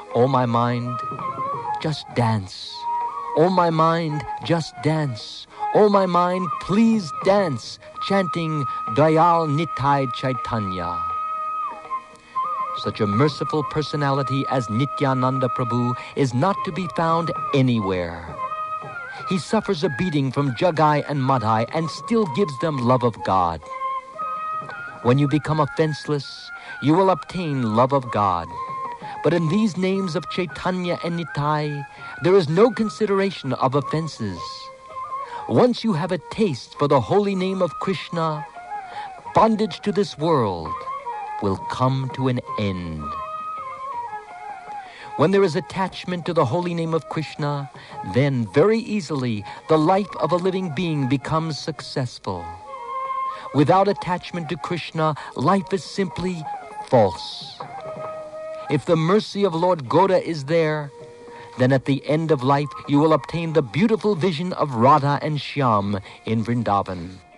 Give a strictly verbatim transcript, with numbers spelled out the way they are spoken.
O my mind, just dance. O my mind, just dance. O my mind, please dance, chanting Dayal Nitai Chaitanya. Such a merciful personality as Nityananda Prabhu is not to be found anywhere. He suffers a beating from Jagai and Madhai and still gives them love of God. When you become offenseless, you will obtain love of God. But in these names of Chaitanya and Nitai, there is no consideration of offenses. Once you have a taste for the holy name of Krishna, bondage to this world will come to an end. When there is attachment to the holy name of Krishna, then very easily the life of a living being becomes successful. Without attachment to Krishna, life is simply false. If the mercy of Lord Goda is there, then at the end of life you will obtain the beautiful vision of Radha and Shyam in Vrindavan.